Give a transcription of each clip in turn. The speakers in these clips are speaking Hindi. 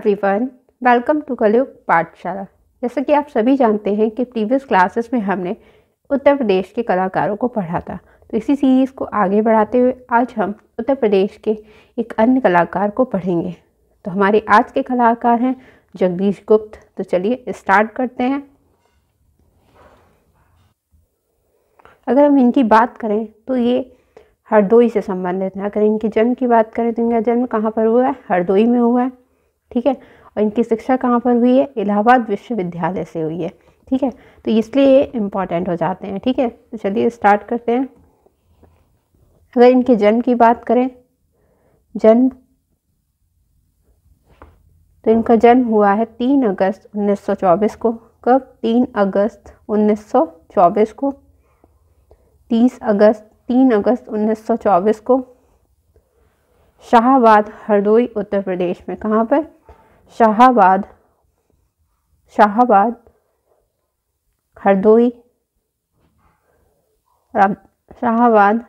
एवरीवन, वेलकम टू कलयुग पाठशाला। जैसा कि आप सभी जानते हैं कि प्रीवियस क्लासेस में हमने उत्तर प्रदेश के कलाकारों को पढ़ा था, तो इसी सीरीज़ को आगे बढ़ाते हुए आज हम उत्तर प्रदेश के एक अन्य कलाकार को पढ़ेंगे। तो हमारे आज के कलाकार हैं जगदीश गुप्त। तो चलिए स्टार्ट करते हैं। अगर हम इनकी बात करें तो ये हरदोई से संबंधित हैं। अगर इनके जन्म की बात करें तो इनका जन्म कहाँ पर हुआ है? हरदोई में हुआ है। ठीक है। और इनकी शिक्षा कहाँ पर हुई है? इलाहाबाद विश्वविद्यालय से हुई है। ठीक है, तो इसलिए ये इम्पॉर्टेंट हो जाते हैं। ठीक है, तो चलिए स्टार्ट करते हैं। अगर इनके जन्म की बात करें, जन्म, तो इनका जन्म हुआ है 3 अगस्त 1924 को। कब? 3 अगस्त 1924 को। 3 अगस्त 1924 को शाहाबाद हरदोई उत्तर प्रदेश में। कहाँ पर? शाहाबाद हरदोई। शाहाबाद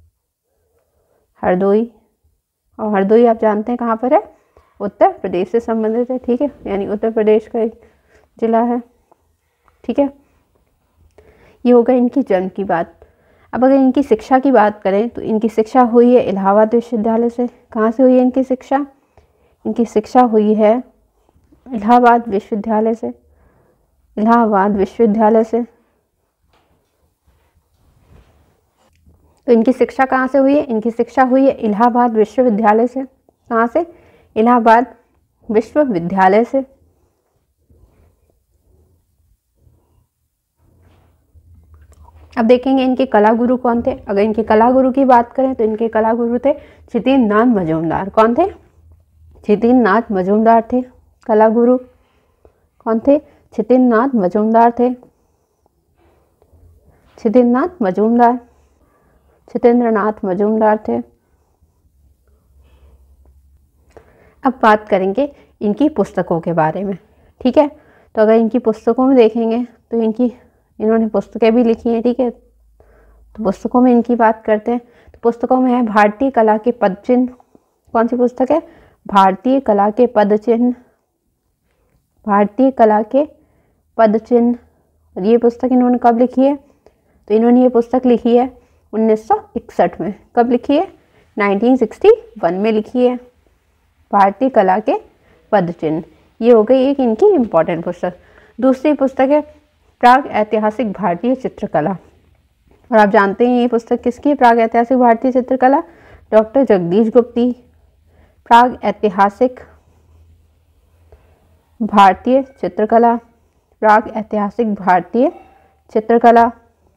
हरदोई, और हरदोई आप जानते हैं कहाँ पर है? उत्तर प्रदेश से संबंधित है। ठीक है, यानी उत्तर प्रदेश का एक जिला है। ठीक है, ये हो गई इनकी जन्म की बात। अब अगर इनकी शिक्षा की बात करें तो इनकी शिक्षा हुई है इलाहाबाद विश्वविद्यालय से। कहाँ से हुई है इनकी शिक्षा? इनकी शिक्षा हुई है इलाहाबाद विश्वविद्यालय से। इलाहाबाद विश्वविद्यालय से। तो इनकी शिक्षा कहाँ से हुई है? इनकी शिक्षा हुई है इलाहाबाद विश्वविद्यालय से। कहाँ से? इलाहाबाद विश्वविद्यालय से। अब देखेंगे इनके कला गुरु कौन थे। अगर इनके कला गुरु की बात करें तो इनके कला गुरु थे छितेंद्र नाथ मजूमदार। कौन थे? छितेंद्र नाथ मजूमदार थे। कला गुरु कौन थे? छितेंद्र नाथ मजूमदार थे। छितेंद्र नाथ मजूमदार, छितेंद्र नाथ मजूमदार थे। अब बात करेंगे इनकी पुस्तकों के बारे में। ठीक है, तो अगर इनकी पुस्तकों में देखेंगे तो इन्होंने पुस्तकें भी लिखी हैं। ठीक है, तो पुस्तकों में इनकी बात करते हैं तो पुस्तकों में है भारतीय कला के पदचिन्ह। कौन सी पुस्तक है? भारतीय कला के पदचिन्ह। भारतीय कला के पदचिन्ह। और ये पुस्तक इन्होंने कब लिखी है? तो इन्होंने ये पुस्तक लिखी है 1961 में। कब लिखी है? 1961 में लिखी है। भारतीय कला के पदचिन्ह, ये हो गई एक इनकी इम्पॉर्टेंट पुस्तक। दूसरी पुस्तक है प्राग ऐतिहासिक भारतीय चित्रकला। और आप जानते हैं ये पुस्तक किसकी है? प्राग ऐतिहासिक भारतीय चित्रकला डॉक्टर जगदीश गुप्ती। प्राग ऐतिहासिक भारतीय चित्रकला, प्राग ऐतिहासिक भारतीय चित्रकला,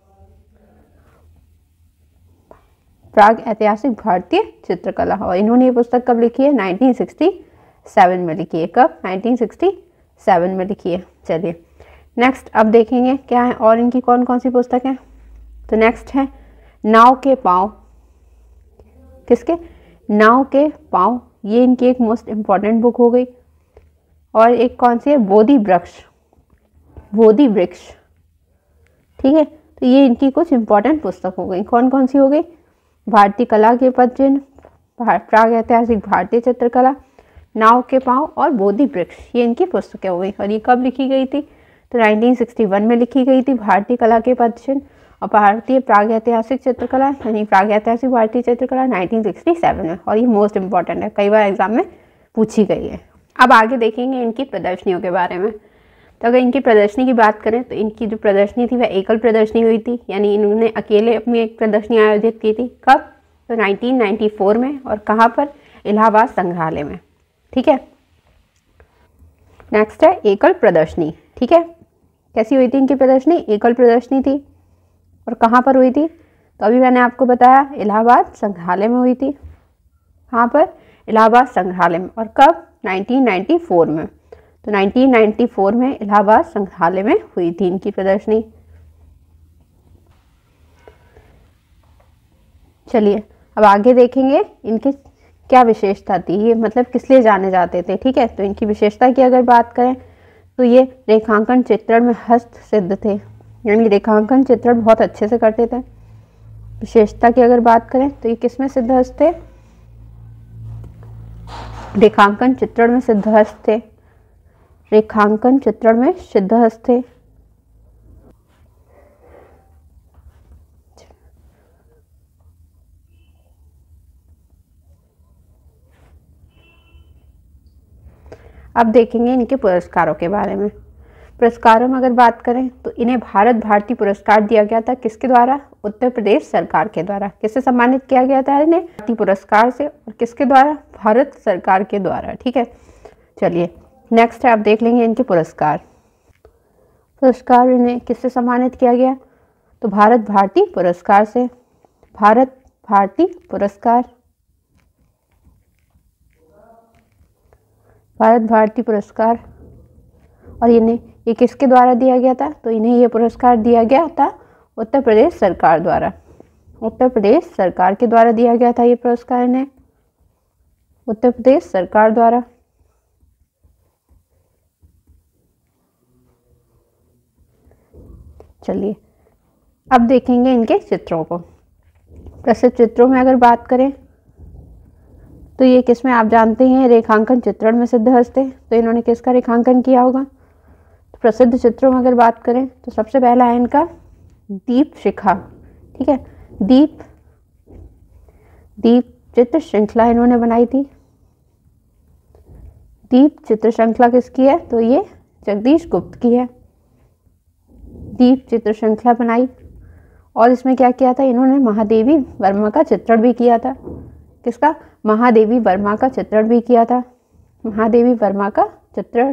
प्राग ऐतिहासिक भारतीय चित्रकला। और इन्होंने ये पुस्तक कब लिखी है? 1967 में लिखी है। कब? 1967 में लिखी है। चलिए नेक्स्ट अब देखेंगे क्या है और इनकी कौन कौन सी पुस्तक है। तो नेक्स्ट है नाव के पाँव। किसके? नाव के पाँव। ये इनकी एक मोस्ट इम्पॉर्टेंट बुक हो गई। और एक कौन सी है? बोधि वृक्ष। बोधि वृक्ष। ठीक है, तो ये इनकी कुछ इम्पॉर्टेंट पुस्तक हो गई। कौन कौन सी हो गई? भारतीय कला के पदचिन्ह, प्राग ऐतिहासिक भारतीय चित्रकला, नाव के पाँव और बोधि वृक्ष। ये इनकी पुस्तकें हो गई। और ये कब लिखी गई थी? तो 1961 में लिखी गई थी भारतीय कला के पदचिन्ह। और भारतीय प्राग ऐतिहासिक चित्रकला यानी प्राग ऐतिहासिक भारतीय चित्रकला 1967 में। और ये मोस्ट इम्पॉर्टेंट है, कई बार एग्जाम में पूछी गई है। अब आगे देखेंगे इनकी प्रदर्शनियों के बारे में। तो अगर इनकी प्रदर्शनी की बात करें तो इनकी जो प्रदर्शनी थी वह एकल प्रदर्शनी हुई थी, यानी इन्होंने अकेले अपनी एक प्रदर्शनी आयोजित की थी। कब? तो 1994 में। और कहाँ पर? इलाहाबाद संग्रहालय में। ठीक है, नेक्स्ट है एकल प्रदर्शनी। ठीक है, कैसी हुई थी इनकी प्रदर्शनी? एकल प्रदर्शनी थी। और कहाँ पर हुई थी? तो अभी मैंने आपको बताया इलाहाबाद संग्रहालय में हुई थी। कहाँ पर? इलाहाबाद संग्रहालय में। और कब? 1994 में। तो 1994 में इलाहाबाद संग्रहालय में हुई थी इनकी प्रदर्शनी। चलिए अब आगे देखेंगे इनकी क्या विशेषता थी, ये मतलब किस लिए जाने जाते थे। ठीक है, तो इनकी विशेषता की अगर बात करें तो ये रेखांकन चित्रण में हस्त सिद्ध थे, यानी रेखांकन चित्रण बहुत अच्छे से करते थे। विशेषता की अगर बात करें तो ये किस में सिद्ध हस्त थे? रेखांकन चित्रण में सिद्धहस्त थे। रेखांकन चित्रण में सिद्धहस्त थे। अब देखेंगे इनके पुरस्कारों के बारे में। पुरस्कारों में अगर बात करें तो इन्हें भारत भारती पुरस्कार दिया गया था। किसके द्वारा? उत्तर प्रदेश सरकार के द्वारा। किससे सम्मानित किया गया था इन्हें? भारती पुरस्कार से। और किसके द्वारा? भारत सरकार के द्वारा। ठीक है, चलिए नेक्स्ट है, आप देख लेंगे इनके पुरस्कार। पुरस्कार इन्हें किससे सम्मानित किया गया? तो भारत भारती पुरस्कार से। भारत भारती पुरस्कार, भारत भारती पुरस्कार। और इन्हें ये किसके द्वारा दिया गया था? तो इन्हें ये पुरस्कार दिया गया था उत्तर प्रदेश सरकार द्वारा। उत्तर प्रदेश सरकार के द्वारा दिया गया था ये पुरस्कार इन्हें, उत्तर प्रदेश सरकार द्वारा। चलिए अब देखेंगे इनके चित्रों को। प्रसिद्ध चित्रों में अगर बात करें तो ये किसमें आप जानते हैं, रेखांकन चित्रण में सिद्धहस्त थे। तो इन्होंने किसका रेखांकन किया होगा? तो प्रसिद्ध चित्रों में अगर बात करें तो सबसे पहला है इनका दीप शिखा। ठीक है, दीप चित्र श्रृंखला इन्होंने बनाई थी। दीप चित्र श्रृंखला किसकी है? तो ये जगदीश गुप्त की है। दीप चित्र श्रृंखला बनाई। और इसमें क्या किया था इन्होंने? महादेवी वर्मा का चित्रण भी किया था। किसका? महादेवी वर्मा का चित्रण भी किया था। महादेवी वर्मा का चित्रण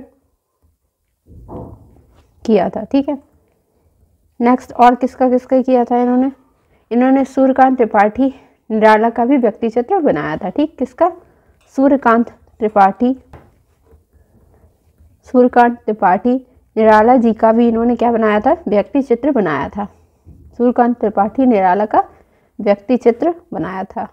किया था। ठीक है, नेक्स्ट और किसका किसका किया था इन्होंने? इन्होंने सूर्यकांत त्रिपाठी निराला का भी व्यक्ति चित्र बनाया था। ठीक, किसका? सूर्यकांत त्रिपाठी, सूर्यकांत त्रिपाठी निराला जी का भी इन्होंने क्या बनाया था? व्यक्ति चित्र बनाया था। सूर्यकांत त्रिपाठी निराला का व्यक्ति चित्र बनाया था।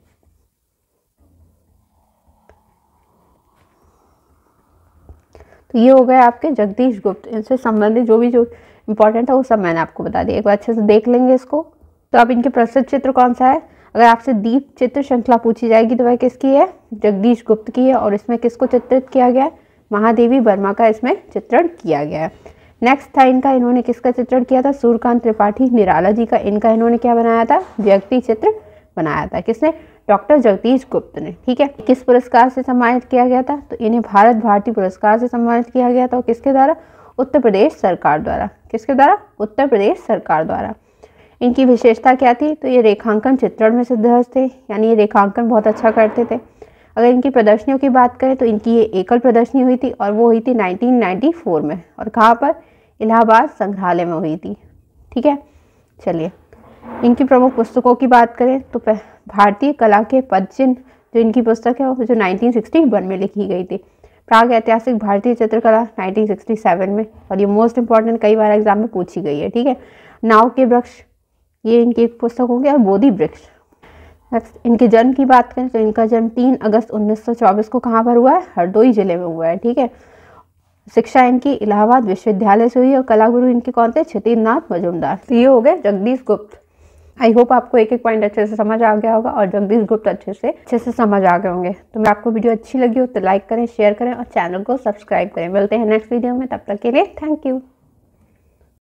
तो ये हो गए आपके जगदीश गुप्त। इनसे संबंधित जो इम्पोर्टेंट है वो सब मैंने आपको बता दिया। एक बार अच्छे से देख लेंगे इसको। तो अब इनके प्रसिद्ध चित्र कौन सा है? अगर आपसे दीप चित्र श्रृंखला पूछी जाएगी तो वह किसकी है? जगदीश गुप्त की है। और इसमें किसको चित्रित किया गया है? महादेवी वर्मा का इसमें चित्रण किया गया है। नेक्स्ट था इनका, इन्होंने किसका चित्रण किया था? सूर्यकांत त्रिपाठी निराला जी का। इनका इन्होंने क्या बनाया था? व्यक्ति चित्र बनाया था। किसने? डॉक्टर जगदीश गुप्त ने। ठीक है, किस पुरस्कार से सम्मानित किया गया था? तो इन्हें भारत भारती पुरस्कार से सम्मानित किया गया था। और किसके द्वारा? उत्तर प्रदेश सरकार द्वारा। किसके द्वारा? उत्तर प्रदेश सरकार द्वारा। इनकी विशेषता क्या थी? तो ये रेखांकन चित्रण में सिद्धहस्त थे, यानी ये रेखांकन बहुत अच्छा करते थे। अगर इनकी प्रदर्शनियों की बात करें तो इनकी ये एकल प्रदर्शनी हुई थी और वो हुई थी 1994 में। और कहाँ पर? इलाहाबाद संग्रहालय में हुई थी। ठीक है, चलिए इनकी प्रमुख पुस्तकों की बात करें तो भारतीय कला के पदचिन्ह जो इनकी पुस्तक है वो जो 1961 में लिखी गई थी। प्राग ऐतिहासिक भारतीय चित्रकला 1967 में। और ये मोस्ट इंपॉर्टेंट, कई बार एग्जाम में पूछी गई है। ठीक है, नाव के वृक्ष, ये इनकी एक पुस्तक हो गया। और बोधि वृक्ष। नेक्स्ट इनके जन्म की बात करें तो इनका जन्म 3 अगस्त 1924 को कहाँ पर हुआ है? हरदोई जिले में हुआ है। ठीक है, शिक्षा इनकी इलाहाबाद विश्वविद्यालय से हुई। और कला गुरु इनके कौन थे? क्षितिजनाथ मजूमदार। तो ये हो गए जगदीश गुप्त। आई होप आपको एक एक पॉइंट अच्छे से समझ आ गया होगा और जगदीश गुप्त अच्छे से समझ आ गए होंगे। तो मैं आपको वीडियो अच्छी लगी हो तो लाइक करें, शेयर करें और चैनल को सब्सक्राइब करें। मिलते हैं नेक्स्ट वीडियो में, तब तक के लिए थैंक यू।